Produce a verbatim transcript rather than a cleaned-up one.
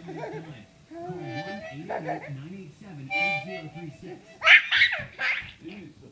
Call one eight eight eight, nine eight seven, eight zero three six.